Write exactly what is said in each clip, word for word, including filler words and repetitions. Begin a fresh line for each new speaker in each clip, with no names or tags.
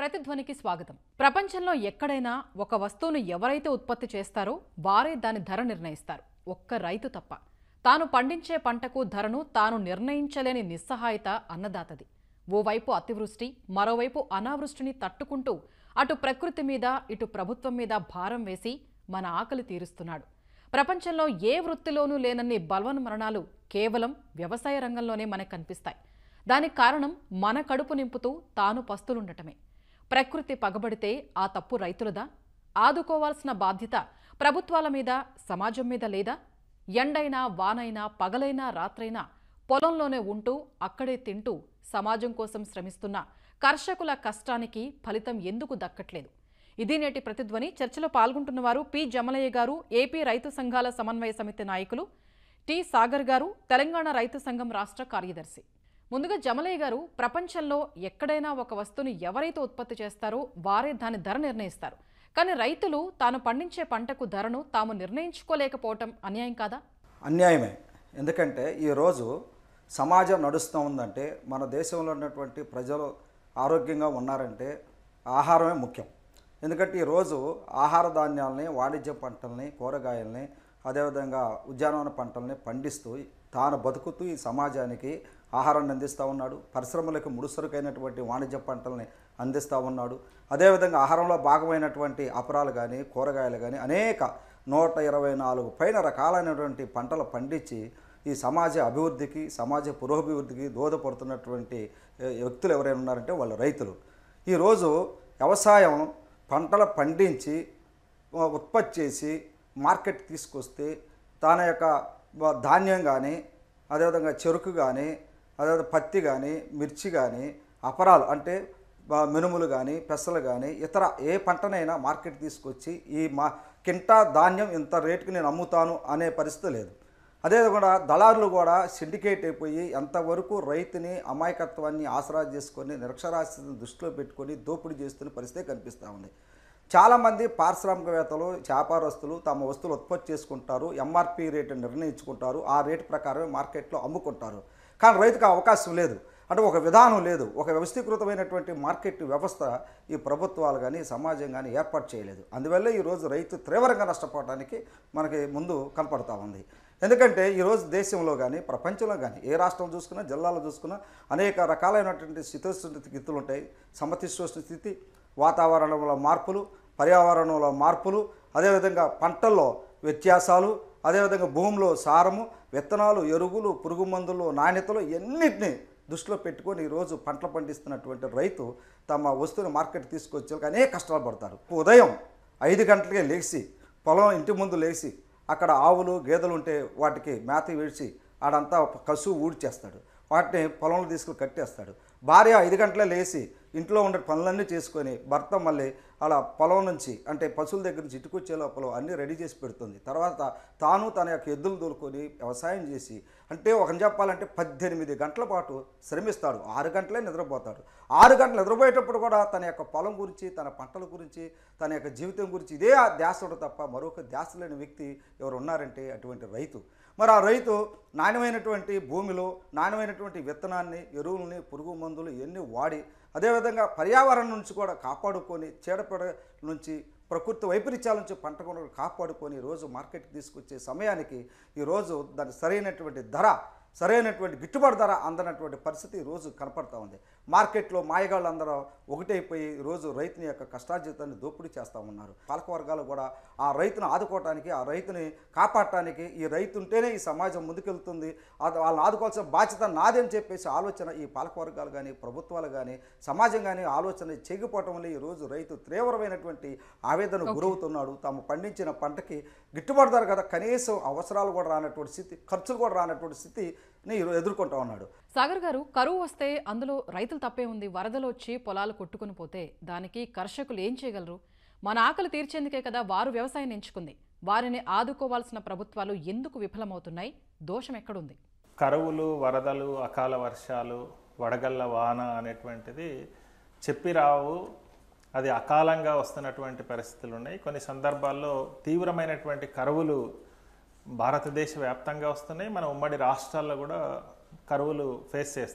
ప్రతిధ్వనికి స్వాగతం. ప్రపంచంలో ఎక్కడైనా ఒక వస్తువును ఎవరైతే ఉత్పత్తి చేస్తారో వారే దాని ధర నిర్ణయిస్తారు. ఒక్క రైతు తప్ప. తాను పండించే పంటకు ధరను తాను నిర్ణయించలేని నిస్సహాయత అన్నదాతది. ఓవైపు అతివృష్టి, మరోవైపు అనావృష్టిని తట్టుకుంటూ అటు ప్రకృతి మీద ఇటు ప్రభుత్వం మీద భారం వేసి మన ఆకలి తీరుస్తున్నాడు. ప్రపంచంలో ఏ వృత్తిలోనూ లేనన్ని బలవన్మరణాలు కేవలం వ్యవసాయ రంగంలోనే మనకు కనిపిస్తాయి. దానికి కారణం మన కడుపు నింపుతూ తాను పస్తులుండటమే. ప్రకృతి పగబడితే ఆ తప్పు రైతులదా? ఆదుకోవాల్సిన బాధ్యత ప్రభుత్వాల మీద, సమాజం మీద లేదా? ఎండైనా వానైనా పగలైనా రాత్రైనా పొలంలోనే ఉంటూ అక్కడే తింటూ సమాజం కోసం శ్రమిస్తున్న కర్షకుల కష్టానికి ఫలితం ఎందుకు దక్కట్లేదు? ఇది నేటి ప్రతిధ్వని. చర్చలో పాల్గొంటున్న వారు పి జమలయ్య గారు, ఏపీ రైతు సంఘాల సమన్వయ సమితి నాయకులు, టి సాగర్ గారు, తెలంగాణ రైతు సంఘం రాష్ట్ర కార్యదర్శి. ముందుగా జమలయ్య గారు, ప్రపంచంలో ఎక్కడైనా ఒక వస్తువుని ఎవరైతే ఉత్పత్తి చేస్తారో వారే దాని ధర నిర్ణయిస్తారు. కానీ రైతులు తాను పండించే పంటకు ధరను తాము నిర్ణయించుకోలేకపోవటం అన్యాయం కాదా?
అన్యాయమే. ఎందుకంటే ఈరోజు సమాజం నడుస్తూ ఉందంటే, మన దేశంలో ఉన్నటువంటి ప్రజలు ఆరోగ్యంగా ఉన్నారంటే ఆహారమే ముఖ్యం. ఎందుకంటే ఈరోజు ఆహార ధాన్యాలని, వాణిజ్య పంటల్ని, కూరగాయల్ని, అదేవిధంగా ఉద్యానవన పంటల్ని పండిస్తూ తాను బతుకుతూ ఈ సమాజానికి ఆహారాన్ని అందిస్తూ ఉన్నాడు. పరిశ్రమలకు ముడుసరుకైనటువంటి వాణిజ్య పంటల్ని అందిస్తూ ఉన్నాడు. అదేవిధంగా ఆహారంలో భాగమైనటువంటి అపరాలు కానీ, కూరగాయలు కానీ అనేక నూట ఇరవై నాలుగు పైన రకాలైనటువంటి పంటలు పండించి ఈ సమాజ అభివృద్ధికి, సమాజ పురోభివృద్ధికి దోహదపడుతున్నటువంటి వ్యక్తులు ఎవరైనా ఉన్నారంటే వాళ్ళు రైతులు. ఈరోజు వ్యవసాయం పంటలు పండించి ఉత్పత్తి చేసి మార్కెట్ తీసుకొస్తే తన యొక్క ధాన్యం కానీ, అదేవిధంగా చెరుకు కానీ, అదేవిధంగా పత్తి కానీ, మిర్చి కానీ, అపరాలు అంటే మినుములు కానీ, పెసలు కానీ, ఇతర ఏ పంటనైనా మార్కెట్ తీసుకొచ్చి ఈ మా కింటా ధాన్యం ఇంత రేటుకి నేను అమ్ముతాను అనే పరిస్థితి లేదు. అదేవిధంగా దళారులు కూడా సిండికేట్ అయిపోయి ఎంతవరకు రైతుని అమాయకత్వాన్ని ఆసరా చేసుకొని, నిరక్షరాస్యతను దృష్టిలో పెట్టుకొని దోపిడీ చేస్తున్న పరిస్థితి కనిపిస్తూ ఉంది. చాలామంది పారిశ్రామికవేత్తలు, వ్యాపారస్తులు తమ వస్తువులు ఉత్పత్తి చేసుకుంటారు, ఎంఆర్పి రేటు నిర్ణయించుకుంటారు, ఆ రేటు ప్రకారమే మార్కెట్లో అమ్ముకుంటారు. కానీ రైతుకు అవకాశం లేదు, అంటే ఒక విధానం లేదు, ఒక వ్యవస్థీకృతమైనటువంటి మార్కెట్ వ్యవస్థ ఈ ప్రభుత్వాలు కానీ, సమాజం కానీ ఏర్పాటు చేయలేదు. అందువల్ల ఈరోజు రైతు తీవ్రంగా నష్టపోవడానికి మనకి ముందు కనపడతా ఉంది. ఎందుకంటే ఈరోజు దేశంలో కానీ, ప్రపంచంలో కానీ ఏ రాష్ట్రం చూసుకున్నా, జిల్లాలో చూసుకున్నా అనేక రకాలైనటువంటి శీతోష్ణ స్థితులు ఉంటాయి. సమశీతోష్ణ స్థితి, వాతావరణంలో మార్పులు, పర్యావరణంలో మార్పులు, అదేవిధంగా పంటల్లో వ్యత్యాసాలు, అదేవిధంగా భూమిలో సారము, విత్తనాలు, ఎరువులు, పురుగు మందులు, నాణ్యతలు ఎన్నిటిని దృష్టిలో పెట్టుకొని ఈరోజు పంటలు పండిస్తున్నటువంటి రైతు తమ వస్తువుని మార్కెట్ తీసుకొచ్చేందుకు అనేక కష్టాలు పడతారు. ఉదయం ఐదు గంటలకే లేచి పొలం ఇంటి ముందు లేచి అక్కడ ఆవులు, గేదెలు ఉంటే వాటికి మేత వేసి ఆడంతా కసువు ఊడ్చేస్తాడు, వాటిని పొలంలో తీసుకుని కట్టేస్తాడు. భార్య ఐదు గంటలే లేచి ఇంట్లో ఉండే పనులన్నీ చేసుకొని భర్త మళ్ళీ అలా పొలం నుంచి అంటే పశువుల దగ్గర నుంచి ఇటుకొచ్చే లోపల అన్నీ రెడీ చేసి పెడుతుంది. తర్వాత తాను తన యొక్క ఎద్దులు తోలుకొని వ్యవసాయం చేసి అంటే ఒక చెప్పాలంటే పద్దెనిమిది గంటల పాటు శ్రమిస్తాడు. ఆరు గంటలే నిద్రపోతాడు. ఆరు గంటలు నిద్రపోయేటప్పుడు కూడా తన యొక్క పొలం గురించి, తన పంటల గురించి, తన యొక్క జీవితం గురించి ఇదే ధ్యాసడు తప్ప మరొక ధ్యాస లేని వ్యక్తి ఎవరు ఉన్నారంటే అటువంటి రైతు. మరి ఆ రైతు నాణ్యమైనటువంటి భూమిలో నాణ్యమైనటువంటి విత్తనాన్ని, ఎరువులని, పురుగు మందులు ఇవన్నీ వాడి అదేవిధంగా పర్యావరణం నుంచి కూడా కాపాడుకొని, చీడపీడ నుంచి, ప్రకృతి వైపరీత్యాల నుంచి పంట కొనుగోలు కాపాడుకొని ఈరోజు మార్కెట్కి తీసుకొచ్చే సమయానికి ఈరోజు దానికి సరైనటువంటి ధర, సరైనటువంటి గిట్టుబాటు ధర అందనటువంటి పరిస్థితి ఈరోజు కనపడతా ఉంది. మార్కెట్లో మాయగాళ్ళు అందరూ ఒకటైపోయి ఈరోజు రైతుని యొక్క కష్టార్జితాన్ని దోపిడీ చేస్తూ ఉన్నారు. పాలకవర్గాలు కూడా ఆ రైతును ఆదుకోవటానికి, ఆ రైతుని కాపాడటానికి, ఈ రైతు ఉంటేనే ఈ సమాజం ముందుకెళ్తుంది, అది వాళ్ళని ఆదుకోవాల్సిన బాధ్యత నాది అని చెప్పేసి ఆలోచన ఈ పాలకవర్గాలు కానీ, ప్రభుత్వాలు కానీ, సమాజం కానీ ఆలోచన చేయకపోవటం వల్ల ఈరోజు రైతు తీవ్రమైనటువంటి ఆవేదన గురవుతున్నాడు. తాము పండించిన పంటకి గిట్టుబాటు ధర కదా, కనీసం అవసరాలు కూడా రానటువంటి స్థితి, ఖర్చులు కూడా రానటువంటి స్థితి ఎదుర్కొంటా ఉన్నాడు.
సాగర్ గారు, కరువు వస్తే అందులో రైతులు తప్పే ఉంది. వరదలు వచ్చి పొలాలు కొట్టుకుని పోతే దానికి కర్షకులు ఏం చేయగలరు? మన ఆకలి తీర్చేందుకే కదా వారు వ్యవసాయం ఎంచుకుంది. వారిని ఆదుకోవాల్సిన ప్రభుత్వాలు ఎందుకు విఫలమవుతున్నాయి? దోషం ఎక్కడుంది?
కరువులు, వరదలు, అకాల వర్షాలు, వడగళ్ల వాన అనేటువంటిది చెప్పిరావు. అది అకాలంగా వస్తున్నటువంటి పరిస్థితులు ఉన్నాయి. కొన్ని సందర్భాల్లో తీవ్రమైనటువంటి కరువులు భారతదేశ వ్యాప్తంగా వస్తున్నాయి. మన ఉమ్మడి రాష్ట్రాల్లో కూడా కరువులు ఫేస్ చేస్తున్నాం.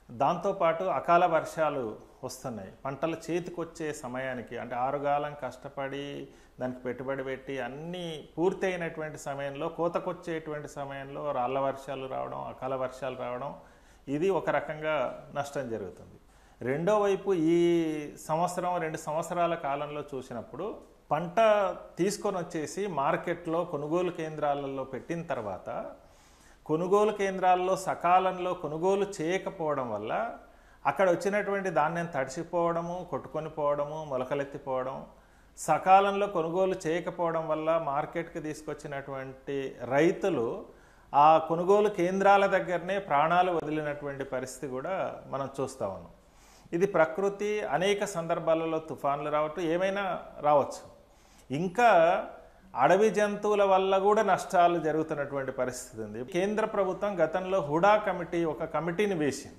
దాంతోపాటు అకాల వర్షాలు వస్తున్నాయి. పంటలు చేతికొచ్చే సమయానికి, అంటే ఆరుగాలం కష్టపడి దానికి పెట్టుబడి పెట్టి అన్నీ పూర్తి అయినటువంటి సమయంలో, కోతకొచ్చేటువంటి సమయంలో రాళ్ళ వర్షాలు రావడం, అకాల వర్షాలు రావడం, ఇది ఒక రకంగా నష్టం జరుగుతుంది. రెండో వైపు ఈ సంవత్సరం రెండు సంవత్సరాల కాలంలో చూసినప్పుడు పంట తీసుకొని వచ్చేసి మార్కెట్లో కొనుగోలు కేంద్రాలలో పెట్టిన తర్వాత కొనుగోలు కేంద్రాల్లో సకాలంలో కొనుగోలు చేయకపోవడం వల్ల అక్కడ వచ్చినటువంటి ధాన్యం తడిసిపోవడము, కొట్టుకొని పోవడము, మొలకలెత్తిపోవడం, సకాలంలో కొనుగోలు చేయకపోవడం వల్ల మార్కెట్కి తీసుకొచ్చినటువంటి రైతులు ఆ కొనుగోలు కేంద్రాల దగ్గరనే ప్రాణాలు వదిలినటువంటి పరిస్థితి కూడా మనం చూస్తూ ఉన్నాం. ఇది ప్రకృతి అనేక సందర్భాలలో తుఫాన్లు రావటం ఏమైనా రావచ్చు. ఇంకా అడవి జంతువుల వల్ల కూడా నష్టాలు జరుగుతున్నటువంటి పరిస్థితి ఉంది. కేంద్ర ప్రభుత్వం గతంలో హుడా కమిటీ ఒక కమిటీని వేసింది.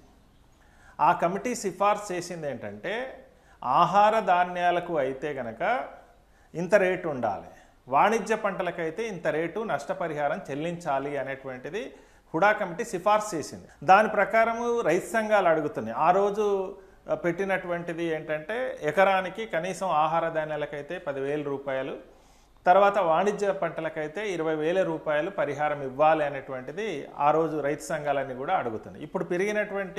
ఆ కమిటీ సిఫార్సు చేసింది ఏంటంటే, ఆహార ధాన్యాలకు అయితే గనక ఇంత రేటు ఉండాలి, వాణిజ్య పంటలకైతే ఇంత రేటు నష్టపరిహారం చెల్లించాలి అనేటువంటిది హుడా కమిటీ సిఫార్సు చేసింది. దాని ప్రకారము రైతు సంఘాలు అడుగుతున్నాయి. ఆ రోజు పెట్టినటువంటిది ఏంటంటే, ఎకరానికి కనీసం ఆహార ధాన్యాలకైతే పదివేల రూపాయలు, తర్వాత వాణిజ్య పంటలకైతే ఇరవై వేల రూపాయలు పరిహారం ఇవ్వాలి అనేటువంటిది ఆ రోజు రైతు సంఘాలన్నీ కూడా అడుగుతున్నాయి. ఇప్పుడు పెరిగినటువంటి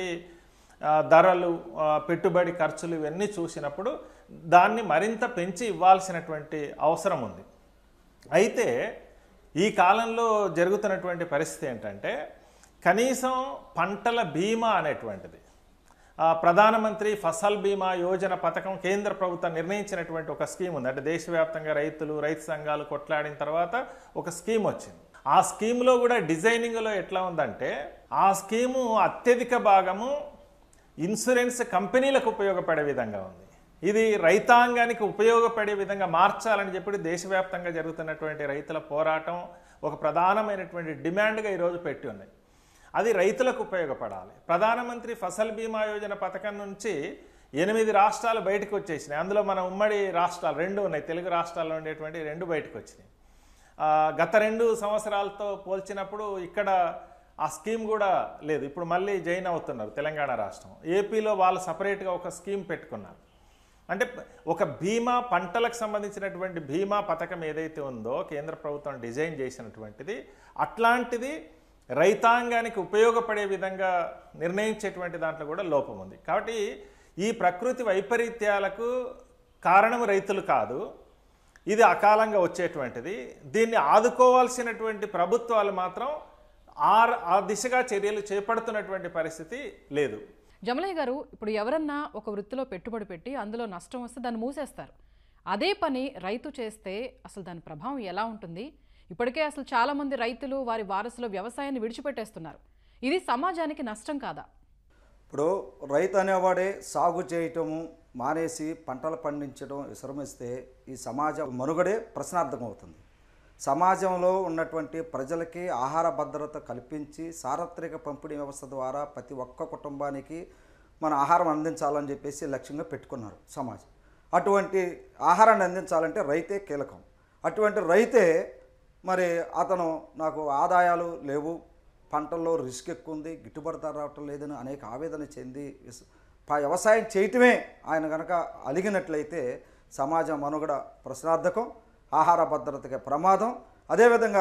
ధరలు, పెట్టుబడి ఖర్చులు ఇవన్నీ చూసినప్పుడు దాన్ని మరింత పెంచి ఇవ్వాల్సినటువంటి అవసరం ఉంది. అయితే ఈ కాలంలో జరుగుతున్నటువంటి పరిస్థితి ఏంటంటే, కనీసం పంటల బీమా అనేటువంటిది, ప్రధానమంత్రి ఫసల్ బీమా యోజన పథకం కేంద్ర ప్రభుత్వం నిర్ణయించినటువంటి ఒక స్కీమ్ ఉంది. అంటే దేశవ్యాప్తంగా రైతులు, రైతు సంఘాలు కొట్లాడిన తర్వాత ఒక స్కీమ్ వచ్చింది. ఆ స్కీమ్లో కూడా డిజైనింగ్లో ఎట్లా ఉందంటే, ఆ స్కీము అత్యధిక భాగము ఇన్సూరెన్స్ కంపెనీలకు ఉపయోగపడే విధంగా ఉంది. ఇది రైతాంగానికి ఉపయోగపడే విధంగా మార్చాలని చెప్పి దేశవ్యాప్తంగా జరుగుతున్నటువంటి రైతుల పోరాటం ఒక ప్రధానమైనటువంటి డిమాండ్గా ఈరోజు పెట్టి ఉన్నాయి. అది రైతులకు ఉపయోగపడాలి. ప్రధానమంత్రి ఫసల్ బీమా యోజన పథకం నుంచి ఎనిమిది రాష్ట్రాలు బయటకు వచ్చేసినాయి. అందులో మన ఉమ్మడి రాష్ట్రాలు రెండు ఉన్నాయి, తెలుగు రాష్ట్రాల్లో ఉండేటువంటి రెండు బయటకు వచ్చినాయి. గత రెండు సంవత్సరాలతో పోల్చినప్పుడు ఇక్కడ ఆ స్కీమ్ కూడా లేదు. ఇప్పుడు మళ్ళీ జాయిన్ అవుతున్నారు తెలంగాణ రాష్ట్రం. ఏపీలో వాళ్ళు సపరేట్గా ఒక స్కీమ్ పెట్టుకున్నారు. అంటే ఒక బీమా, పంటలకు సంబంధించినటువంటి బీమా పథకం ఏదైతే ఉందో కేంద్ర ప్రభుత్వం డిజైన్ చేసినటువంటిది, అట్లాంటిది రైతాంగానికి ఉపయోగపడే విధంగా నిర్ణయించేటువంటి దాంట్లో కూడా లోపం ఉంది. కాబట్టి ఈ ప్రకృతి వైపరీత్యాలకు కారణం రైతులు కాదు, ఇది అకాలంగా వచ్చేటువంటిది. దీన్ని ఆదుకోవాల్సినటువంటి ప్రభుత్వాలు మాత్రం ఆ ఆ దిశగా చర్యలు చేపడుతున్నటువంటి పరిస్థితి లేదు.
జమలయ్య గారు, ఇప్పుడు ఎవరన్నా ఒక వృత్తిలో పెట్టుబడి పెట్టి అందులో నష్టం వస్తే దాన్ని మూసేస్తారు. అదే పని రైతు చేస్తే అసలు దాని ప్రభావం ఎలా ఉంటుంది? ఇప్పటికే అసలు చాలామంది రైతులు, వారి వారసులు వ్యవసాయాన్ని విడిచిపెట్టేస్తున్నారు. ఇది సమాజానికి నష్టం కాదా?
ఇప్పుడు రైతు అనేవాడే సాగు చేయటము మానేసి పంటలు పండించడం విశ్రమిస్తే ఈ సమాజ మనుగడే ప్రశ్నార్థకం అవుతుంది. సమాజంలో ఉన్నటువంటి ప్రజలకి ఆహార భద్రత కల్పించి సార్వత్రిక పంపిణీ వ్యవస్థ ద్వారా ప్రతి ఒక్క కుటుంబానికి మన ఆహారం అందించాలని చెప్పేసి లక్ష్యంగా పెట్టుకున్నారు సమాజం. అటువంటి ఆహారాన్ని అందించాలంటే రైతే కీలకం. అటువంటి రైతే మరి అతను నాకు ఆదాయాలు లేవు, పంటల్లో రిస్క్ ఎక్కువ ఉంది, గిట్టుబాటు ధర రావటం లేదని అనేక ఆవేదన చెంది వ్యవసాయం చేయటమే ఆయన కనుక అలిగినట్లయితే సమాజం మనుగడ ప్రశ్నార్థకం, ఆహార భద్రతకి ప్రమాదం. అదేవిధంగా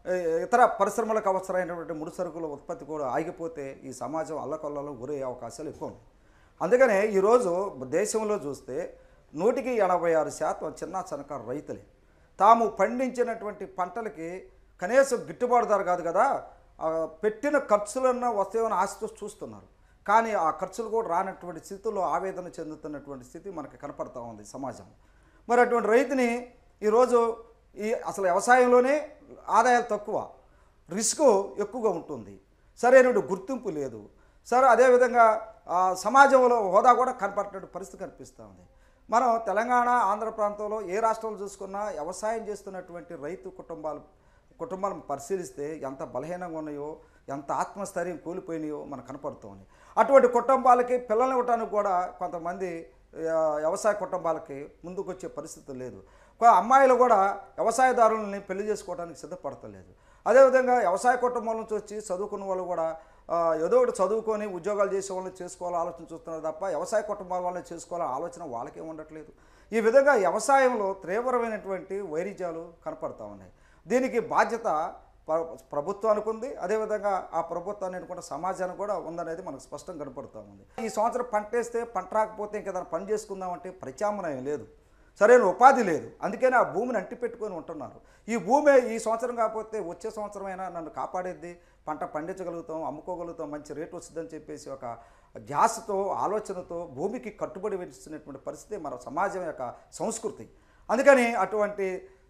ఇతర పరిశ్రమలకు అవసరమైనటువంటి ముడి సరుకుల ఉత్పత్తి కూడా ఆగిపోతే ఈ సమాజం అల్లకొల్లలో గురయ్యే అవకాశాలు ఎక్కువ ఉన్నాయి. అందుకనే ఈరోజు దేశంలో చూస్తే నూటికి ఎనభై ఆరు శాతం చిన్న సన్నకారు రైతులే తాము పండించినటువంటి పంటలకి కనీసం గిట్టుబాటు ధర కాదు కదా, పెట్టిన ఖర్చులన్నా వస్తాయని ఆశతో చూస్తున్నారు. కానీ ఆ ఖర్చులు కూడా రానటువంటి స్థితిలో ఆవేదన చెందుతున్నటువంటి స్థితి మనకి కనపడతా ఉంది సమాజం. మరి అటువంటి రైతుని ఈరోజు ఈ అసలు వ్యవసాయంలోనే ఆదాయాలు తక్కువ, రిస్క్ ఎక్కువగా ఉంటుంది, సరైన గుర్తింపు లేదు. సరే అదేవిధంగా సమాజంలో హోదా కూడా కనపడేటువంటి పరిస్థితి కనిపిస్తూ ఉంది. మనం తెలంగాణ, ఆంధ్ర ప్రాంతంలో ఏ రాష్ట్రంలో చూసుకున్నా వ్యవసాయం చేస్తున్నటువంటి రైతు కుటుంబాలు కుటుంబాలను పరిశీలిస్తే ఎంత బలహీనంగా ఉన్నాయో, ఎంత ఆత్మస్థైర్యం కూలిపోయినాయో మనకు కనపడుతుంది. అటువంటి కుటుంబాలకి పిల్లల్ని ఇవ్వడానికి కూడా కొంతమంది వ్యవసాయ కుటుంబాలకి ముందుకు వచ్చే పరిస్థితి లేదు. అమ్మాయిలు కూడా వ్యవసాయదారులని పెళ్లి చేసుకోవడానికి సిద్ధపడతలేదు. అదేవిధంగా వ్యవసాయ కుటుంబం నుంచి వచ్చి చదువుకున్న వాళ్ళు కూడా ఏదో ఒకటి చదువుకొని ఉద్యోగాలు చేసే వాళ్ళని చేసుకోవాలని ఆలోచన చూస్తున్నారు తప్ప వ్యవసాయ కుటుంబాల వాళ్ళని చేసుకోవాలని ఆలోచన వాళ్ళకే ఉండట్లేదు. ఈ విధంగా వ్యవసాయంలో తీవ్రమైనటువంటి వైరుధ్యాలు కనపడతా ఉన్నాయి. దీనికి బాధ్యత ప్రభుత్వానికి ఉంది, అదేవిధంగా ఆ ప్రభుత్వాన్ని అనుకున్న సమాజానికి కూడా ఉందనేది మనకు స్పష్టంగా కనపడుతూ ఉంది. ఈ సంవత్సరం పంట వేస్తే పంట రాకపోతే ఇంకేదైనా పని చేసుకుందామంటే ప్రత్యామ్నాయం లేదు, సరైన ఉపాధి లేదు. అందుకని ఆ భూమిని అంటి పెట్టుకొని ఉంటున్నారు. ఈ భూమి ఈ సంవత్సరం కాకపోతే వచ్చే సంవత్సరమైనా నన్ను కాపాడేది, పంట పండించగలుగుతాం, అమ్ముకోగలుగుతాం, మంచి రేటు వస్తుందని చెప్పేసి ఒక ధ్యాసతో ఆలోచనతో భూమికి కట్టుబడి వేస్తున్నటువంటి పరిస్థితి మన సమాజం యొక్క సంస్కృతి. అందుకని అటువంటి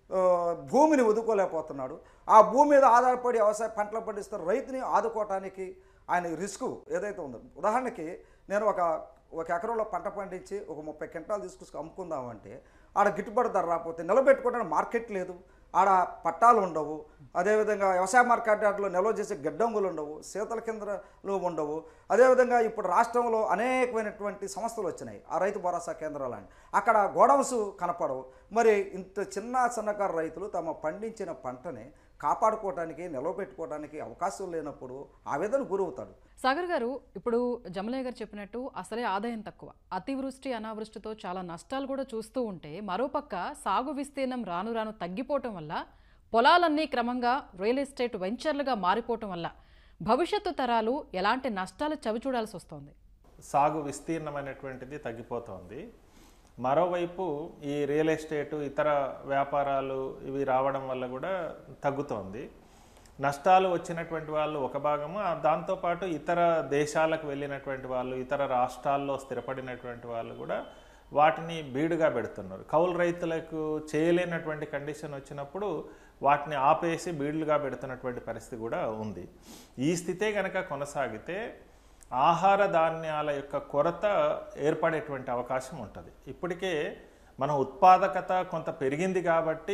భూమిని వదుకోలేకపోతున్నాడు. ఆ భూమి మీద ఆధారపడి వ్యవసాయ పంటలు పండిస్తున్న రైతుని ఆదుకోవటానికి ఆయన రిస్క్ ఏదైతే ఉందో, ఉదాహరణకి నేను ఒక ఒక ఎకరంలో పంట పండించి ఒక ముప్పై క్వింటాలు తీసుకొచ్చి అమ్ముకుందామంటే ఆడ గిట్టుబాటు ధర రాకపోతే నిలబెట్టుకోవడానికి మార్కెట్ లేదు, ఆడ పట్టాలు ఉండవు, అదేవిధంగా వ్యవసాయ మార్కెట్ యార్డులో నిల్వ చేసే గిడ్డంగులు ఉండవు, శీతల కేంద్రాలు ఉండవు. అదేవిధంగా ఇప్పుడు రాష్ట్రంలో అనేకమైనటువంటి సంస్థలు వచ్చినాయి, ఆ రైతు భరోసా కేంద్రాలని, అక్కడ గోడౌన్స్ కనపడవు. మరి ఇంత చిన్న సన్నకారు రైతులు తమ పండించిన పంటని కాపాడుకోవడానికి నిలవబెట్టుకోవడానికి అవకాశం లేనప్పుడు ఆవేదన గురవుతాడు.
సాగర్ గారు, ఇప్పుడు జమలయ్య గారు చెప్పినట్టు అసలే ఆదాయం తక్కువ, అతివృష్టి అనావృష్టితో చాలా నష్టాలు కూడా చూస్తూ ఉంటే, మరోపక్క సాగు విస్తీర్ణం రాను రాను తగ్గిపోవటం వల్ల, పొలాలన్నీ క్రమంగా రియల్ ఎస్టేట్ వెంచర్లుగా మారిపోవటం వల్ల భవిష్యత్తు తరాలు ఎలాంటి నష్టాలు చవిచూడాల్సి వస్తుంది?
సాగు విస్తీర్ణం అనేటువంటిది తగ్గిపోతుంది. మరోవైపు ఈ రియల్ ఎస్టేటు ఇతర వ్యాపారాలు ఇవి రావడం వల్ల కూడా తగ్గుతోంది. నష్టాలు వచ్చినటువంటి వాళ్ళు ఒక భాగము, దాంతోపాటు ఇతర దేశాలకు వెళ్ళినటువంటి వాళ్ళు, ఇతర రాష్ట్రాల్లో స్థిరపడినటువంటి వాళ్ళు కూడా వాటిని బీడుగా పెడుతున్నారు. కౌలు రైతులకు చేయలేనటువంటి కండిషన్ వచ్చినప్పుడు వాటిని ఆపేసి బీడులుగా పెడుతున్నటువంటి పరిస్థితి కూడా ఉంది. ఈ స్థితే కనుక కొనసాగితే ఆహార ధాన్యాల యొక్క కొరత ఏర్పడేటువంటి అవకాశం ఉంటుంది. ఇప్పటికే మన ఉత్పాదకత కొంత పెరిగింది కాబట్టి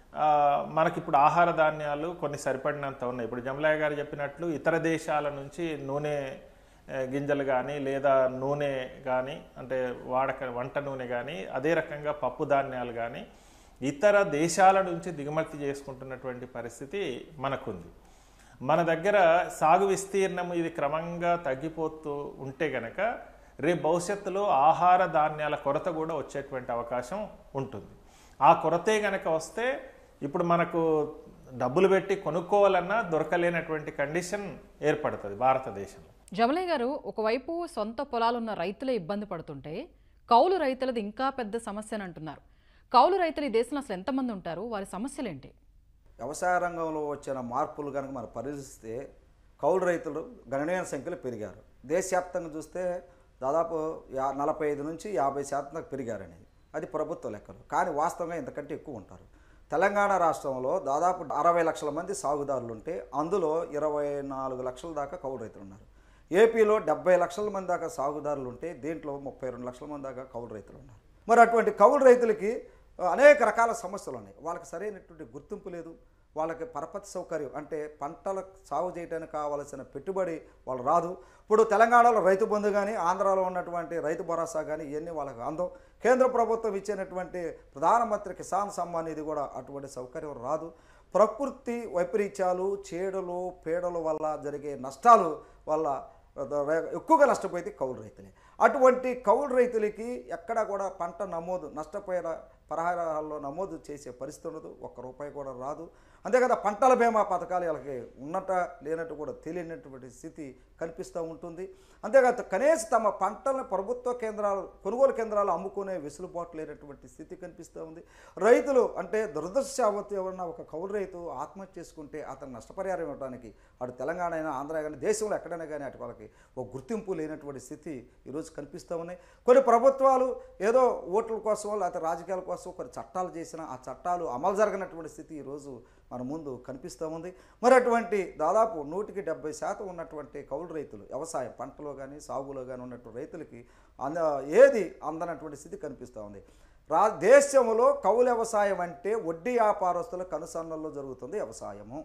మనకి ఇప్పుడు ఆహార ధాన్యాలు కొన్ని సరిపడినంత ఉన్నాయి. ఇప్పుడు జమలయ్య గారు చెప్పినట్లు ఇతర దేశాల నుంచి నూనె గింజలు కానీ లేదా నూనె కానీ, అంటే వాడక వంట నూనె కానీ, అదే రకంగా పప్పు ధాన్యాలు కానీ ఇతర దేశాల నుంచి దిగుమతి చేసుకుంటున్నటువంటి పరిస్థితి మనకుంది. మన దగ్గర సాగు విస్తీర్ణం ఇది క్రమంగా తగ్గిపోతూ ఉంటే గనక రేపు భవిష్యత్తులో ఆహార ధాన్యాల కొరత కూడా వచ్చేటువంటి అవకాశం ఉంటుంది. ఆ కొరతే గనక వస్తే ఇప్పుడు మనకు డబ్బులు పెట్టి కొనుక్కోవాలన్నా దొరకలేనటువంటి కండిషన్ ఏర్పడుతుంది భారతదేశంలో.
జమలయ్య గారు, ఒకవైపు సొంత పొలాలున్న రైతులే ఇబ్బంది పడుతుంటే, కౌలు రైతులది ఇంకా పెద్ద సమస్య అని అంటున్నారు. కౌలు రైతులు ఈ దేశంలో అసలు ఎంతమంది ఉంటారు, వారి సమస్యలు ఏంటి?
వ్యవసాయ రంగంలో వచ్చిన మార్పులు కనుక మనం పరిశీలిస్తే కౌలు రైతులు గణనీయ సంఖ్యలో పెరిగారు. దేశవ్యాప్తంగా చూస్తే దాదాపు యా నలభై ఐదు నుంచి యాభై శాతం దాకా పెరిగారనేది అది ప్రభుత్వ లెక్కలు. కానీ వాస్తవంగా ఇంతకంటే ఎక్కువ ఉంటారు. తెలంగాణ రాష్ట్రంలో దాదాపు అరవై లక్షల మంది సాగుదారులు ఉంటే అందులో ఇరవై నాలుగు లక్షల దాకా కౌలు రైతులు ఉన్నారు. ఏపీలో డెబ్బై లక్షల మంది దాకా సాగుదారులు ఉంటే దీంట్లో ముప్పై రెండు లక్షల మంది దాకా కౌలు రైతులు ఉన్నారు. మరి అటువంటి కౌలు రైతులకి అనేక రకాల సమస్యలు ఉన్నాయి. వాళ్ళకి సరైనటువంటి గుర్తింపు లేదు, వాళ్ళకి పరపతి సౌకర్యం అంటే పంటల సాగు చేయడానికి కావాల్సిన పెట్టుబడి వాళ్ళు రాదు. ఇప్పుడు తెలంగాణలో రైతు బంధు కానీ, ఆంధ్రాలో ఉన్నటువంటి రైతు భరోసా కానీ ఇవన్నీ వాళ్ళకి అందం. కేంద్ర ప్రభుత్వం ఇచ్చినటువంటి ప్రధానమంత్రి కిసాన్ సమ్మాన్ నిధి కూడా అటువంటి సౌకర్యం రాదు. ప్రకృతి వైపరీత్యాలు, చీడలు, పీడల వల్ల జరిగే నష్టాలు వల్ల ఎక్కువగా నష్టపోయేది కౌలు రైతులే. అటువంటి కౌలు రైతులకి ఎక్కడా కూడా పంట నమోదు నష్టపోయిన పరిహారాల్లో నమోదు చేసే పరిస్థితి ఉండదు, ఒక్క రూపాయి కూడా రాదు. అంతేకాదు పంటల బీమా పథకాలు వీళ్ళకి ఉన్నట్ట లేనట్టు కూడా తెలియనటువంటి స్థితి కనిపిస్తూ ఉంటుంది. అంతేకాదు కనీసం తమ పంటలను ప్రభుత్వ కేంద్రాలు కొనుగోలు కేంద్రాలు అమ్ముకునే వెసులుబాటు లేనటువంటి స్థితి కనిపిస్తూ ఉంది. రైతులు అంటే దురదృష్టవత్తు ఎవరన్నా ఒక కౌలు రైతు ఆత్మహత్య చేసుకుంటే అతను నష్టపరిహారం ఇవ్వడానికి అటు తెలంగాణ అయినా ఆంధ్ర కానీ దేశంలో ఎక్కడైనా కానీ అటు వాళ్ళకి ఒక గుర్తింపు లేనటువంటి స్థితి ఈరోజు కనిపిస్తూ ఉన్నాయి. కొన్ని ప్రభుత్వాలు ఏదో ఓట్ల కోసం లేకపోతే రాజకీయాల కోసం కొన్ని చట్టాలు చేసినా ఆ చట్టాలు అమలు జరగనటువంటి స్థితి ఈరోజు మన ముందు కనిపిస్తూ ఉంది. మరి అటువంటి దాదాపు నూటికి డెబ్బై శాతం ఉన్నటువంటి కౌలు రైతులు వ్యవసాయం పంటలో కానీ సాగులో కానీ ఉన్నటువంటి రైతులకి అంద ఏది అందనటువంటి స్థితి కనిపిస్తూ ఉంది. రా దేశంలో కౌలు వ్యవసాయం అంటే వడ్డీ వ్యాపారస్తుల కనుసన్నల్లో జరుగుతుంది వ్యవసాయము.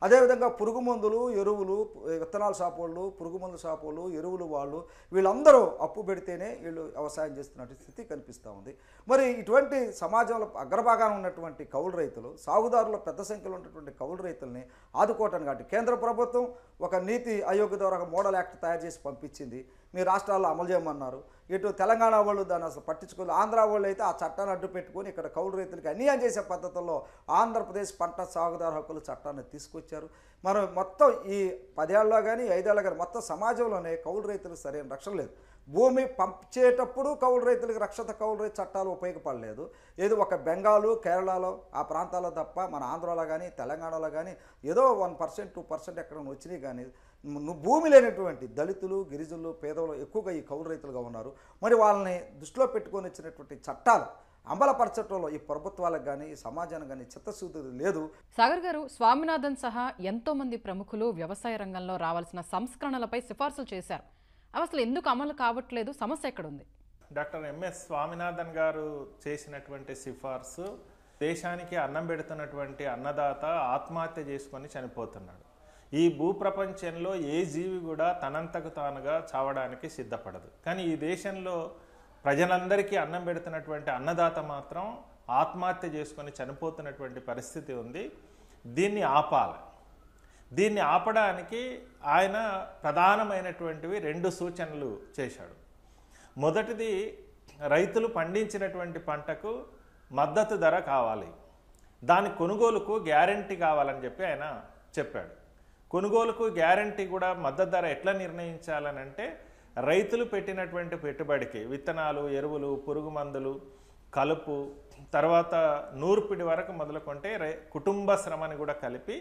అదేవిధంగా పురుగు మందులు, ఎరువులు, విత్తనాల షాపోళ్ళు, పురుగు మందుల షాపోళ్ళు, ఎరువులు వాళ్ళు వీళ్ళందరూ అప్పు పెడితేనే వీళ్ళు వ్యవసాయం చేస్తున్నట్టు స్థితి కనిపిస్తూ ఉంది. మరి ఇటువంటి సమాజంలో అగ్రభాగాన ఉన్నటువంటి కౌలు రైతులు, సాగుదారులు పెద్ద సంఖ్యలో ఉన్నటువంటి కౌలు రైతుల్ని ఆదుకోవటానికి కాబట్టి కేంద్ర ప్రభుత్వం ఒక నీతి ఆయోగ్ ద్వారా ఒక మోడల్ యాక్ట్ తయారు చేసి పంపించింది. మీ రాష్ట్రాల్లో అమలు చేయమన్నారు. ఇటు తెలంగాణ వాళ్ళు దాన్ని అసలు పట్టించుకోలేదు. ఆంధ్ర వాళ్ళు అయితే ఆ చట్టాన్ని అడ్డు పెట్టుకొని ఇక్కడ కౌలు రైతులకి అన్యాయం చేసే పద్ధతుల్లో ఆంధ్రప్రదేశ్ పంట సాగుదారు హక్కుల చట్టాన్ని తీసుకొచ్చారు. మనం మొత్తం ఈ పదేళ్ళలో కానీ ఐదేళ్ళలో కానీ మొత్తం సమాజంలోనే కౌలు రైతులకు సరైన రక్షణ లేదు. భూమి పంచేటప్పుడు కౌలు రైతులకు రక్షత కౌలు రైతు చట్టాలు ఉపయోగపడలేదు. ఏదో ఒక బెంగాలు, కేరళలో ఆ ప్రాంతాల్లో తప్ప మన ఆంధ్రాలో కానీ తెలంగాణలో కానీ ఏదో వన్ పర్సెంట్ టూ పర్సెంట్ ఎక్కడ వచ్చినాయి. కానీ భూమి లేనటువంటి దళితులు, గిరిజనులు, పేదలు ఎక్కువగా ఈ కౌలు రైతులుగా ఉన్నారు. మరి వాళ్ళని దృష్టిలో పెట్టుకొని వచ్చినటువంటి చట్టాలు అమలుపరచడంలో ఈ ప్రభుత్వాలకు కానీ ఈ సమాజానికి కానీ చిత్తశుద్ధి లేదు.
సాగర్ గారు, స్వామినాథన్ సహా ఎంతో మంది ప్రముఖులు వ్యవసాయ రంగంలో రావాల్సిన సంస్కరణలపై సిఫార్సులు చేశారు. అవి అసలు ఎందుకు అమలు కావట్లేదు? సమస్య ఎక్కడుంది?
డాక్టర్ ఎంఎస్ స్వామినాథన్ గారు చేసినటువంటి సిఫార్సు దేశానికి అన్నం పెడుతున్నటువంటి అన్నదాత ఆత్మహత్య చేసుకొని చనిపోతున్నాడు. ఈ భూప్రపంచంలో ఏ జీవి కూడా తనంతకు తానుగా చావడానికి సిద్ధపడదు. కానీ ఈ దేశంలో ప్రజలందరికీ అన్నం పెడుతున్నటువంటి అన్నదాత మాత్రం ఆత్మహత్య చేసుకొని చనిపోతున్నటువంటి పరిస్థితి ఉంది. దీన్ని ఆపాలి. దీన్ని ఆపడానికి ఆయన ప్రధానమైనటువంటివి రెండు సూచనలు చేశాడు. మొదటిది, రైతులు పండించినటువంటి పంటకు మద్దతు ధర కావాలి, దాని కొనుగోలుకు గ్యారంటీ కావాలని చెప్పి ఆయన చెప్పాడు. కొనుగోలుకు గ్యారంటీ కూడా మద్దతు ధర ఎట్లా నిర్ణయించాలని అంటే, రైతులు పెట్టినటువంటి పెట్టుబడికి విత్తనాలు, ఎరువులు, పురుగు మందులు, కలుపు, తర్వాత నూర్పిడి వరకు మొదలుకుంటే కుటుంబ శ్రమని కూడా కలిపి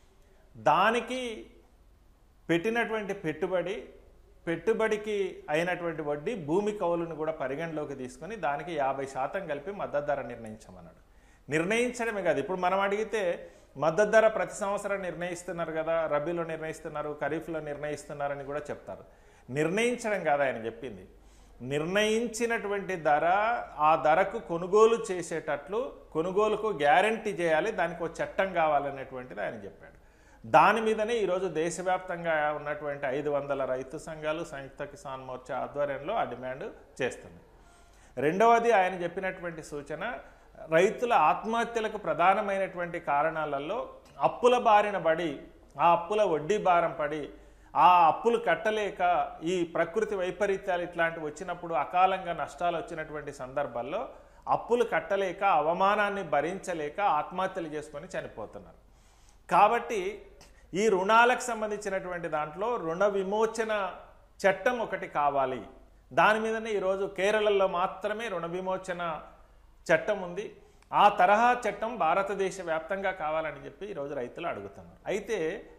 దానికి పెట్టినటువంటి పెట్టుబడి పెట్టుబడికి అయినటువంటి వడ్డీ, భూమి కౌలును కూడా పరిగణలోకి తీసుకొని దానికి యాభై శాతం కలిపి మద్దతు ధర నిర్ణయించమన్నాడు. నిర్ణయించడమే కాదు, ఇప్పుడు మనం అడిగితే మద్దతు ధర ప్రతి సంవత్సరం నిర్ణయిస్తున్నారు కదా, రబీలో నిర్ణయిస్తున్నారు, ఖరీఫ్లో నిర్ణయిస్తున్నారని కూడా చెప్తారు. నిర్ణయించడం కాదు ఆయన చెప్పింది. నిర్ణయించినటువంటి ధర, ఆ ధరకు కొనుగోలు చేసేటట్లు కొనుగోలుకు గ్యారంటీ చేయాలి, దానికి ఒక చట్టం కావాలనేటువంటిది ఆయన చెప్పాడు. దాని మీదనే ఈరోజు దేశవ్యాప్తంగా ఉన్నటువంటి ఐదు వందల రైతు సంఘాలు సంయుక్త కిసాన్ మోర్చా ఆధ్వర్యంలో ఆ డిమాండ్ చేస్తుంది. రెండవది, ఆయన చెప్పినటువంటి సూచన, రైతుల ఆత్మహత్యలకు ప్రధానమైనటువంటి కారణాలలో అప్పుల బారిన పడి, ఆ అప్పుల వడ్డీ భారం పడి, ఆ అప్పులు కట్టలేక ఈ ప్రకృతి వైపరీత్యాలు ఇట్లాంటివి వచ్చినప్పుడు అకాలంగా నష్టాలు వచ్చినటువంటి సందర్భాల్లో అప్పులు కట్టలేక, అవమానాన్ని భరించలేక ఆత్మహత్యలు చేసుకొని చనిపోతున్నారు. కాబట్టి ఈ రుణాలకు సంబంధించినటువంటి దాంట్లో రుణ విమోచన చట్టం ఒకటి కావాలి. దాని మీదనే ఈరోజు కేరళలో మాత్రమే రుణ విమోచన చట్టం ఉంది. ఆ తరహా చట్టం భారతదేశ వ్యాప్తంగా కావాలని చెప్పి ఈరోజు రైతులు అడుగుతున్నారు. అయితే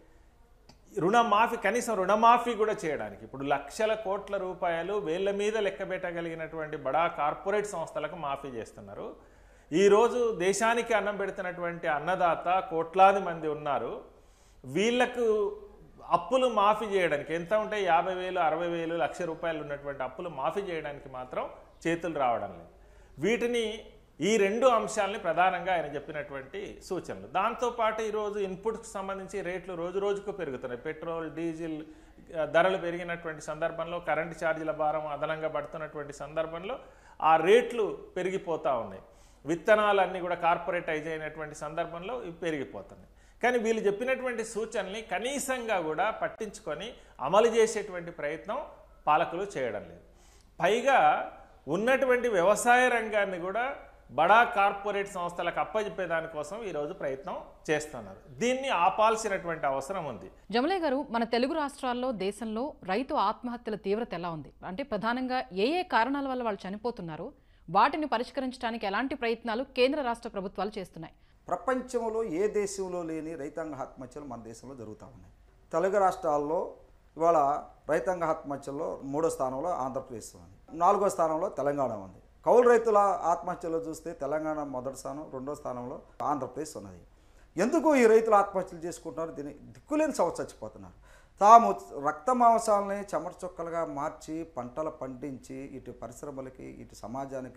రుణమాఫీ, కనీసం రుణమాఫీ కూడా చేయడానికి ఇప్పుడు లక్షల కోట్ల రూపాయలు వేళ్ల మీద లెక్క పెట్టగలిగినటువంటి బడా కార్పొరేట్ సంస్థలకు మాఫీ చేస్తున్నారు. ఈరోజు దేశానికి అన్నం పెడుతున్నటువంటి అన్నదాత కోట్లాది మంది ఉన్నారు. వీళ్లకు అప్పులు మాఫీ చేయడానికి ఎంత ఉంటే యాభై వేలు అరవై వేలు లక్ష రూపాయలు ఉన్నటువంటి అప్పులు మాఫీ చేయడానికి మాత్రం చేతులు రావడం లేదు. వీటిని ఈ రెండు అంశాలని ప్రధానంగా ఆయన చెప్పినటువంటి సూచనలు. దాంతోపాటు ఈరోజు ఇన్పుట్కి సంబంధించి రేట్లు రోజు రోజుకు పెరుగుతున్నాయి. పెట్రోల్, డీజిల్ ధరలు పెరిగినటువంటి సందర్భంలో, కరెంటు ఛార్జీల భారం అదనంగా పడుతున్నటువంటి సందర్భంలో ఆ రేట్లు పెరిగిపోతూ ఉన్నాయి. విత్తనాలన్నీ కూడా కార్పొరేటైజ్ అయినటువంటి సందర్భంలో ఇవి పెరిగిపోతున్నాయి. కానీ వీళ్ళు చెప్పినటువంటి సూచనల్ని కనీసంగా కూడా పట్టించుకొని అమలు చేసేటువంటి ప్రయత్నం పాలకులు చేయడం లేదు. పైగా ఉన్నటువంటి వ్యవసాయ రంగాన్ని కూడా బడా కార్పొరేట్ సంస్థలకు అప్పచెప్పే దానికోసం ఈరోజు ప్రయత్నం చేస్తున్నారు. దీన్ని ఆపాల్సినటువంటి అవసరం ఉంది.
జమలే గారు, మన తెలుగు రాష్ట్రాల్లో, దేశంలో రైతు ఆత్మహత్యల తీవ్రత ఎలా ఉంది? అంటే ప్రధానంగా ఏ ఏ కారణాల వల్ల వాళ్ళు చనిపోతున్నారు, వాటిని పరిష్కరించడానికి ఎలాంటి ప్రయత్నాలు కేంద్ర రాష్ట్ర ప్రభుత్వాలు చేస్తున్నాయి?
ప్రపంచంలో ఏ దేశంలో లేని రైతాంగ ఆత్మహత్యలు మన దేశంలో జరుగుతూ ఉన్నాయి. తెలుగు రాష్ట్రాల్లో ఇవాళ రైతాంగ ఆత్మహత్యల్లో మూడో స్థానంలో ఆంధ్రప్రదేశ్ ఉంది, నాలుగో స్థానంలో తెలంగాణ ఉంది. కౌలు రైతుల ఆత్మహత్యలో చూస్తే తెలంగాణ మొదటి స్థానం, రెండో స్థానంలో ఆంధ్రప్రదేశ్ ఉన్నది. ఎందుకు ఈ రైతులు ఆత్మహత్యలు చేసుకుంటున్నారు? దీన్ని దిక్కులేని సవ చచ్చిపోతున్నారు. తాము రక్త మాంసాలని చెమట చుక్కలుగా మార్చి పంటలు పండించి ఇటు పరిశ్రమలకి, ఇటు సమాజానికి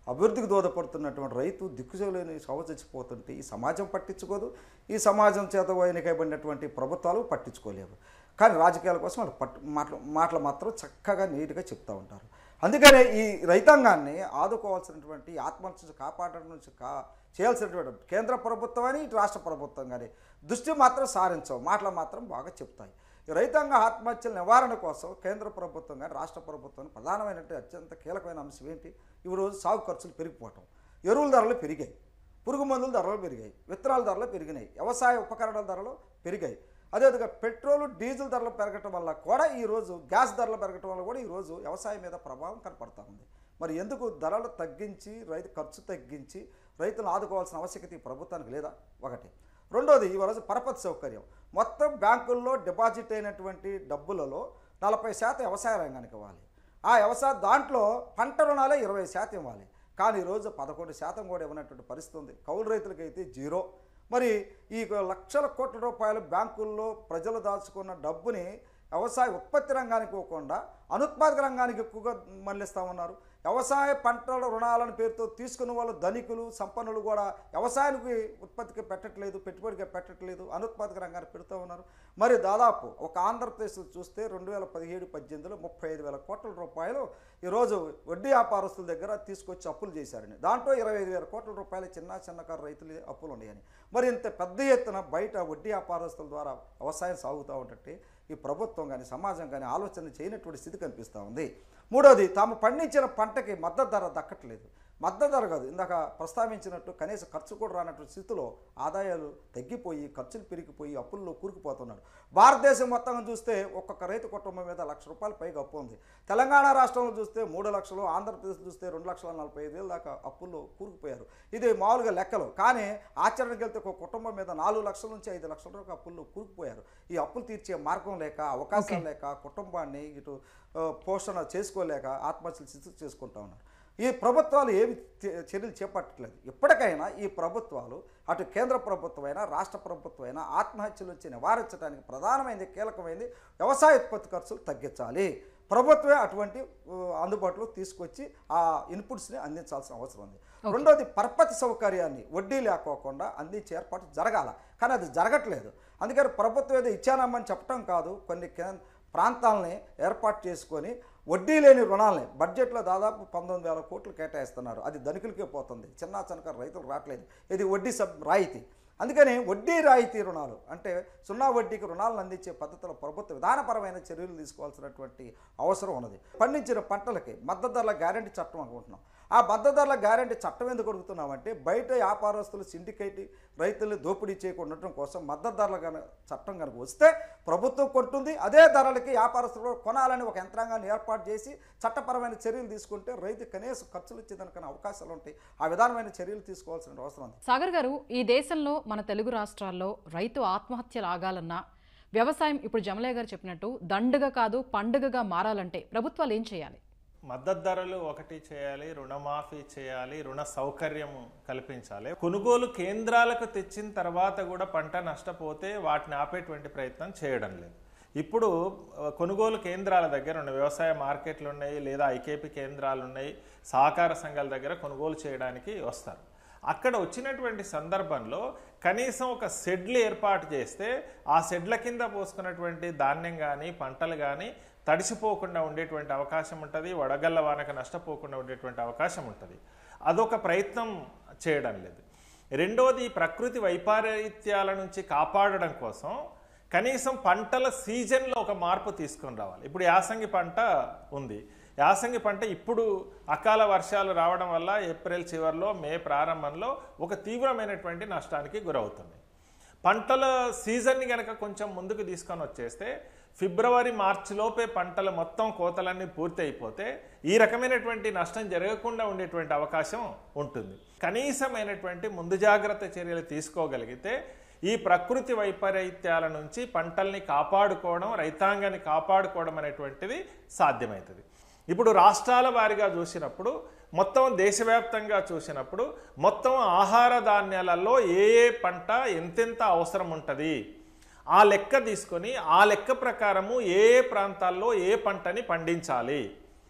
అభివృద్ధికి దోహదపడుతున్నటువంటి రైతు దిక్కులేని శవ చచ్చిపోతుంటే ఈ సమాజం పట్టించుకోదు, ఈ సమాజం చేత ఎన్నికైబడినటువంటి ప్రభుత్వాలు పట్టించుకోలేవు. కానీ రాజకీయాల కోసం వాళ్ళు పట్టు మాటలు మాటలు మాత్రం చక్కగా నీట్గా చెప్తూ ఉంటారు. అందుకనే ఈ రైతాంగాన్ని ఆదుకోవాల్సినటువంటి ఆత్మహత్య కాపాడడం నుంచి కా చేయాల్సినటువంటి కేంద్ర ప్రభుత్వం అని ఇటు రాష్ట్ర ప్రభుత్వం కానీ దృష్టి మాత్రం సారించవు, మాటలు మాత్రం బాగా చెప్తాయి. ఈ రైతాంగ ఆత్మహత్యల నివారణ కోసం కేంద్ర ప్రభుత్వం కానీ రాష్ట్ర ప్రభుత్వం ప్రధానమైనటువంటి అత్యంత కీలకమైన అంశం ఏంటి? ఈరోజు సాగు ఖర్చులు పెరిగిపోవటం, ఎరువుల ధరలు పెరిగాయి, పురుగు మందుల ధరలు పెరిగాయి, విత్తనాల ధరలు పెరిగినాయి, వ్యవసాయ ఉపకరణాల ధరలు పెరిగాయి. అదేవిధంగా పెట్రోలు డీజిల్ ధరలు పెరగటం వల్ల కూడా ఈరోజు గ్యాస్ ధరలు పెరగటం వల్ల కూడా ఈరోజు వ్యవసాయం మీద ప్రభావం కనపడుతూ ఉంది. మరి ఎందుకు ధరలు తగ్గించి రైతు ఖర్చు తగ్గించి రైతులను ఆదుకోవాల్సిన ఆవశ్యకత ఈ ప్రభుత్వానికి లేదా? ఒకటి. రెండోది, ఈరోజు పరపతి సౌకర్యం మొత్తం బ్యాంకుల్లో డిపాజిట్ అయినటువంటి డబ్బులలో నలభై శాతం వ్యవసాయ రంగానికి ఇవ్వాలి. ఆ వ్యవసాయ దాంట్లో పంట రుణాలే ఇరవై శాతం ఇవ్వాలి. కానీ ఈరోజు పదకొండు శాతం కూడా ఇవ్వనటువంటి పరిస్థితి ఉంది. కౌలు రైతులకైతే జీరో. మరి ఈ లక్షల కోట్ల రూపాయలు బ్యాంకుల్లో ప్రజలు దాచుకున్న డబ్బుని వ్యవసాయ ఉత్పత్తి రంగానికి ఇవ్వకుండా అనుత్పాదక రంగానికి ఎక్కువగా మళ్ళిస్తూ ఉన్నారు. వ్యవసాయ పంటల రుణాలను పేరుతో తీసుకున్న వాళ్ళు ధనికులు సంపన్నులు కూడా వ్యవసాయానికి ఉత్పత్తికి పెట్టట్లేదు, పెట్టుబడిగా పెట్టట్లేదు, అనుత్పాదక రంగాన్ని పెడుతూ ఉన్నారు. మరి దాదాపు ఒక ఆంధ్రప్రదేశ్లో చూస్తే రెండు వేల పదిహేడు పద్దెనిమిదిలో ముప్పై ఐదు వేల కోట్ల రూపాయలు ఈరోజు వడ్డీ వ్యాపారస్తుల దగ్గర తీసుకొచ్చి అప్పులు చేశారని, దాంట్లో ఇరవై ఐదు వేల కోట్ల రూపాయలు చిన్న చిన్నకారు రైతులు అప్పులు ఉన్నాయని. మరి ఇంత పెద్ద ఎత్తున బయట వడ్డీ వ్యాపారస్తుల ద్వారా వ్యవసాయం సాగుతూ ఉంటే ఈ ప్రభుత్వం కానీ సమాజం కానీ ఆలోచన చేయనటువంటి స్థితి కనిపిస్తూ ఉంది. మూడోది, తాము పండించిన పంటకి మద్దతు ధర దక్కట్లేదు. మద్దతు ధర కాదు, ఇందాక ప్రస్తావించినట్టు కనీస ఖర్చు కూడా రానటువంటి స్థితిలో ఆదాయాలు తగ్గిపోయి ఖర్చులు పెరిగిపోయి అప్పుల్లో కూరుకుపోతున్నారు. భారతదేశం మొత్తంగా చూస్తే ఒక్కొక్క రైతు కుటుంబం మీద లక్ష రూపాయలు పైగా అప్పు ఉంది. తెలంగాణ రాష్ట్రంలో చూస్తే మూడు లక్షలు, ఆంధ్రప్రదేశ్ చూస్తే రెండు లక్షల నలభై ఐదు వేల దాకా అప్పుల్లో కూరుకుపోయారు. ఇది మామూలుగా లెక్కలు. కానీ ఆచరణకి వెళ్తే ఒక కుటుంబం మీద నాలుగు లక్షల నుంచి ఐదు లక్షల వరకు అప్పుల్లో కూరుకుపోయారు. ఈ అప్పులు తీర్చే మార్గం లేక, అవకాశం లేక, కుటుంబాన్ని ఇటు పోషణ చేసుకోలేక ఆత్మహత్యలు స్థితి చేసుకుంటా ఉన్నారు. ఈ ప్రభుత్వాలు ఏమి చర్యలు చేపట్టలేదు. ఎప్పటికైనా ఈ ప్రభుత్వాలు అటు కేంద్ర ప్రభుత్వమైనా రాష్ట్ర ప్రభుత్వమైనా ఆత్మహత్యలు వచ్చి నివారించడానికి ప్రధానమైనది కీలకమైనది వ్యవసాయ ఉత్పత్తి ఖర్చులు తగ్గించాలి. ప్రభుత్వమే అటువంటి అందుబాటులో తీసుకొచ్చి ఆ ఇన్పుట్స్ని అందించాల్సిన అవసరం ఉంది. రెండోది, పరపతి సౌకర్యాన్ని వడ్డీ లేకోకుండా అందించే ఏర్పాటు జరగాల. కానీ అది జరగట్లేదు. అందుకని ప్రభుత్వం ఏదో ఇచ్చానమ్మని చెప్పడం కాదు, కొన్ని ప్రాంతాలని ఏర్పాటు చేసుకొని వడ్డీ లేని రుణాలని బడ్జెట్లో దాదాపు పంతొమ్మిది వేల కోట్లు కేటాయిస్తున్నారు. అది ధనికులకే పోతుంది, చిన్న చిన్నకారు రైతులు రావట్లేదు. ఇది వడ్డీ సబ్ రాయితీ. అందుకని వడ్డీ రాయితీ రుణాలు అంటే సున్నా వడ్డీకి రుణాలను అందించే పద్ధతిలో ప్రభుత్వ విధానపరమైన చర్యలు తీసుకోవాల్సినటువంటి అవసరం ఉన్నది. పండించిన పంటలకి మద్దతు ధరల గ్యారెంటీ చట్టం అనుకుంటున్నాం. ఆ మద్దతు ధరల గ్యారెంటీ చట్టం ఎందుకు అడుగుతున్నామంటే బయట వ్యాపారస్తులు సిండికేట్ రైతుల్ని దోపిడీ చేయకుండా ఉండటం కోసం మద్దతు ధరల చట్టం కనుక వస్తే ప్రభుత్వం కొంటుంది, అదే ధరలకి వ్యాపారస్తులు కొనాలని ఒక యంత్రాంగాన్ని ఏర్పాటు చేసి చట్టపరమైన చర్యలు తీసుకుంటే రైతు కనీస ఖర్చులు ఇచ్చేదానికన్నా అవకాశాలు ఉంటాయి. ఆ విధానమైన చర్యలు తీసుకోవాల్సిన అవసరం ఉంది.
సాగర్ గారు, ఈ దేశంలో మన తెలుగు రాష్ట్రాల్లో రైతు ఆత్మహత్యలు ఆగాలన్నా వ్యవసాయం ఇప్పుడు జమలయ్య గారు చెప్పినట్టు దండుగ కాదు పండుగగా మారాలంటే ప్రభుత్వాలు ఏం చేయాలి?
మద్దతు ధరలు ఒకటి చేయాలి, రుణమాఫీ చేయాలి, రుణ సౌకర్యం కల్పించాలి. కొనుగోలు కేంద్రాలకు తెచ్చిన తర్వాత కూడా పంట నష్టపోతే వాటిని ఆపేటువంటి ప్రయత్నం చేయడం లేదు. ఇప్పుడు కొనుగోలు కేంద్రాల దగ్గర ఉన్న వ్యవసాయ మార్కెట్లు ఉన్నాయి, లేదా ఐకేపీ కేంద్రాలు ఉన్నాయి, సహకార సంఘాల దగ్గర కొనుగోలు చేయడానికి వస్తారు. అక్కడ వచ్చినటువంటి సందర్భంలో కనీసం ఒక షెడ్లు ఏర్పాటు చేస్తే ఆ షెడ్ల కింద పోసుకున్నటువంటి ధాన్యం కానీ పంటలు కానీ తడిసిపోకుండా ఉండేటువంటి అవకాశం ఉంటుంది, వడగళ్ళ వానక నష్టపోకుండా ఉండేటువంటి అవకాశం ఉంటుంది. అదొక ప్రయత్నం చేయడం లేదు. రెండోది, ప్రకృతి వైపరీత్యాల నుంచి కాపాడడం కోసం కనీసం పంటల సీజన్లో ఒక మార్పు తీసుకొని రావాలి. ఇప్పుడు యాసంగి పంట ఉంది. యాసంగి పంట ఇప్పుడు అకాల వర్షాలు రావడం వల్ల ఏప్రిల్ చివరిలో మే ప్రారంభంలో ఒక తీవ్రమైనటువంటి నష్టానికి గురవుతుంది. పంటల సీజన్ని కనుక కొంచెం ముందుకు తీసుకొని వచ్చేస్తే ఫిబ్రవరి మార్చి లోపే పంటల మొత్తం కోతలన్నీ పూర్తి అయిపోతే ఈ రకమైనటువంటి నష్టం జరగకుండా ఉండేటువంటి అవకాశం ఉంటుంది. కనీసమైనటువంటి ముందు జాగ్రత్త చర్యలు తీసుకోగలిగితే ఈ ప్రకృతి వైపరీత్యాల నుంచి పంటల్ని కాపాడుకోవడం, రైతాంగాన్ని కాపాడుకోవడం అనేటువంటిది సాధ్యమవుతుంది. ఇప్పుడు రాష్ట్రాల వారీగా చూసినప్పుడు, మొత్తం దేశవ్యాప్తంగా చూసినప్పుడు మొత్తం ఆహార ధాన్యాలలో ఏ ఏ పంట ఎంతెంత అవసరం ఉంటుంది ఆ లెక్క తీసుకొని ఆ లెక్క ప్రకారము ఏ ఏ ప్రాంతాల్లో ఏ పంటని పండించాలి,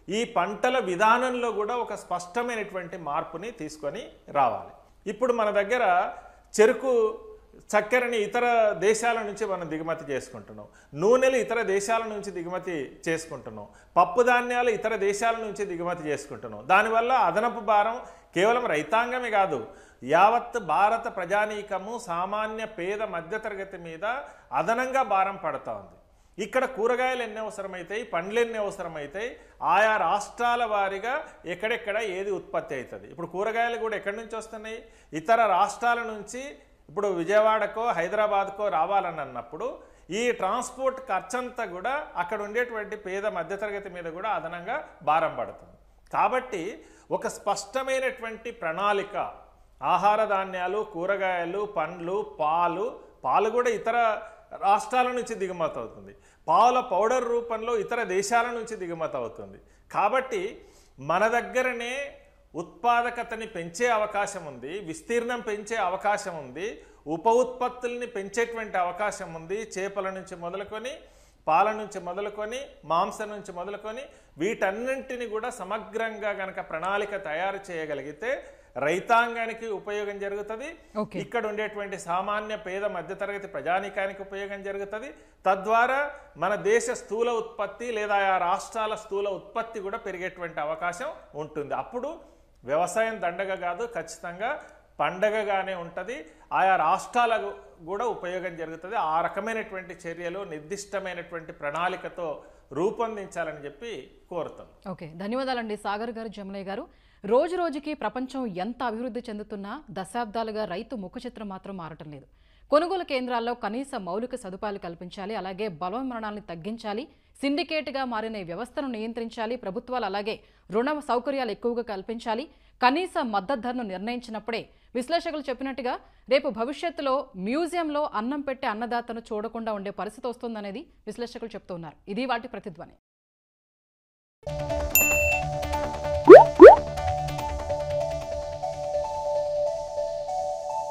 ఈ పంటల విధానంలో కూడా ఒక స్పష్టమైనటువంటి మార్పుని తీసుకొని రావాలి. ఇప్పుడు మన దగ్గర చెరుకు చక్కెరని ఇతర దేశాల నుంచి మనం దిగుమతి చేసుకుంటున్నాం, నూనెలు ఇతర దేశాల నుంచి దిగుమతి చేసుకుంటున్నాం, పప్పు ధాన్యాలు ఇతర దేశాల నుంచి దిగుమతి చేసుకుంటున్నాం. దానివల్ల అదనపు భారం కేవలం రైతాంగమే కాదు, యావత్ భారత ప్రజానీకము సామాన్య పేద మధ్యతరగతి మీద అదనంగా భారం పడుతూ ఉంది. ఇక్కడ కూరగాయలు ఎన్ని అవసరమవుతాయి, పండ్లు ఎన్ని అవసరమవుతాయి, ఆయా రాష్ట్రాల వారీగా ఎక్కడెక్కడ ఏది ఉత్పత్తి అవుతుంది. ఇప్పుడు కూరగాయలు కూడా ఎక్కడి నుంచి వస్తున్నాయి, ఇతర రాష్ట్రాల నుంచి. ఇప్పుడు విజయవాడకో హైదరాబాద్కో రావాలని అన్నప్పుడు ఈ ట్రాన్స్పోర్ట్ ఖర్చంతా కూడా అక్కడ ఉండేటువంటి పేద మధ్యతరగతి మీద కూడా అదనంగా భారం పడుతుంది. కాబట్టి ఒక స్పష్టమైనటువంటి ప్రణాళిక, ఆహార ధాన్యాలు, కూరగాయలు, పండ్లు, పాలు పాలు కూడా ఇతర రాష్ట్రాల నుంచి దిగుమతి అవుతుంది, పాల పౌడర్ రూపంలో ఇతర దేశాల నుంచి దిగుమతి అవుతుంది. కాబట్టి మన దగ్గరనే ఉత్పాదకతని పెంచే అవకాశం ఉంది, విస్తీర్ణం పెంచే అవకాశం ఉంది, ఉప ఉత్పత్తుల్ని పెంచేటువంటి అవకాశం ఉంది. చేపల నుంచి మొదలుకొని, పాల నుంచి మొదలుకొని, మాంసం నుంచి మొదలుకొని వీటన్నింటిని కూడా సమగ్రంగా గనక ప్రణాళిక తయారు చేయగలిగితే రైతాంగానికి ఉపయోగం జరుగుతుంది, ఇక్కడ ఉండేటువంటి సామాన్య పేద మధ్యతరగతి ప్రజానీకానికి ఉపయోగం జరుగుతుంది. తద్వారా మన దేశ స్థూల ఉత్పత్తి లేదా ఆ రాష్ట్రాల స్థూల ఉత్పత్తి కూడా పెరిగేటువంటి అవకాశం ఉంటుంది. అప్పుడు వ్యవసాయం దండగ కాదు, ఖచ్చితంగా పండగగానే ఉంటుంది, ఆయా రాష్ట్రాలకు కూడా ఉపయోగం జరుగుతుంది. ఆ రకమైనటువంటి చర్యలు నిర్దిష్టమైనటువంటి ప్రణాళికతో రూపొందించాలని చెప్పి కోరుతాం.
ఓకే, ధన్యవాదాలండి సాగర్ గారు, జమునయ్య గారు. రోజు రోజుకి ప్రపంచం ఎంత అభివృద్ధి చెందుతున్నా దశాబ్దాలుగా రైతు ముఖ చిత్రం మాత్రం మారటం లేదు. కొనుగోలు కేంద్రాల్లో కనీస మౌలిక సదుపాయాలు కల్పించాలి, అలాగే బలవన్మరణాలను తగ్గించాలి, సిండికేట్గా మారిన ఈ వ్యవస్థను నియంత్రించాలి, ప్రభుత్వాలు అలాగే రుణ సౌకర్యాలు ఎక్కువగా కల్పించాలి, కనీస మద్దతు ధరను నిర్ణయించినప్పుడే విశ్లేషకులు చెప్పినట్టుగా రేపు భవిష్యత్తులో మ్యూజియంలో అన్నం పెట్టే అన్నదాతను చూడకుండా ఉండే పరిస్థితి వస్తుందనేది విశ్లేషకులు చెప్తున్నారు. ఇది వాటి ప్రతిధ్వని.